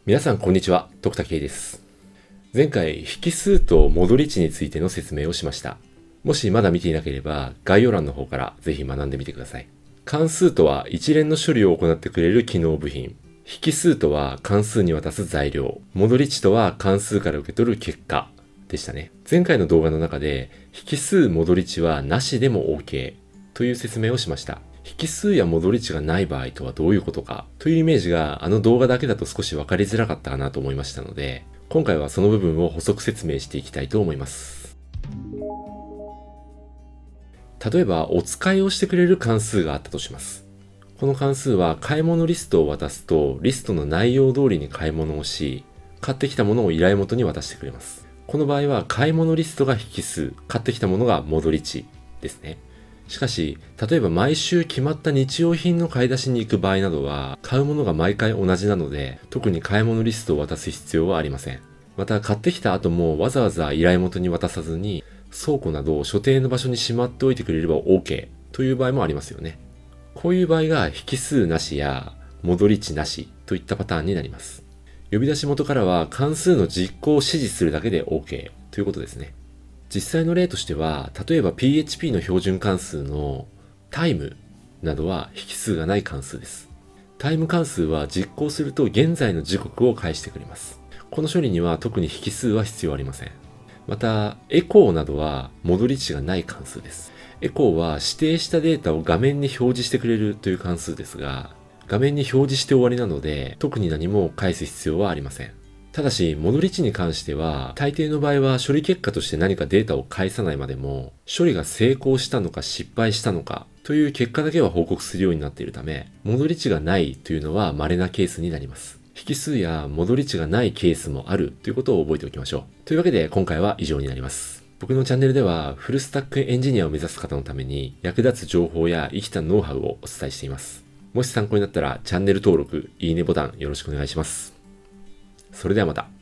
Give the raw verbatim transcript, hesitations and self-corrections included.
皆さんこんにちは、徳田圭です。前回、引数と戻り値についての説明をしました。もしまだ見ていなければ、概要欄の方からぜひ学んでみてください。関数とは一連の処理を行ってくれる機能部品。引数とは関数に渡す材料。戻り値とは関数から受け取る結果でしたね。前回の動画の中で、引数戻り値はなしでも OK という説明をしました。引数や戻り値がない場合とはどういうことかというイメージがあの動画だけだと少し分かりづらかったかなと思いましたので、今回はその部分を補足説明していきたいと思います。例えばお使いをしてくれる関数があったとします。この関数は買い物リストを渡すとリストの内容通りに買い物をし、買ってきたものを依頼元に渡してくれます。この場合は買い物リストが引数、買ってきたものが戻り値ですね。しかし、例えば毎週決まった日用品の買い出しに行く場合などは、買うものが毎回同じなので、特に買い物リストを渡す必要はありません。また、買ってきた後もわざわざ依頼元に渡さずに、倉庫など所定の場所にしまっておいてくれれば OK という場合もありますよね。こういう場合が引数なしや戻り値なしといったパターンになります。呼び出し元からは関数の実行を指示するだけで OK ということですね。実際の例としては、例えば ピーエイチピー の標準関数のタイムなどは引数がない関数です。タイム関数は実行すると現在の時刻を返してくれます。この処理には特に引数は必要ありません。また、エコーなどは戻り値がない関数です。エコーは指定したデータを画面に表示してくれるという関数ですが、画面に表示して終わりなので、特に何も返す必要はありません。ただし、戻り値に関しては、大抵の場合は処理結果として何かデータを返さないまでも、処理が成功したのか失敗したのかという結果だけは報告するようになっているため、戻り値がないというのは稀なケースになります。引数や戻り値がないケースもあるということを覚えておきましょう。というわけで今回は以上になります。僕のチャンネルではフルスタックエンジニアを目指す方のために役立つ情報や生きたノウハウをお伝えしています。もし参考になったらチャンネル登録、いいねボタンよろしくお願いします。それではまた。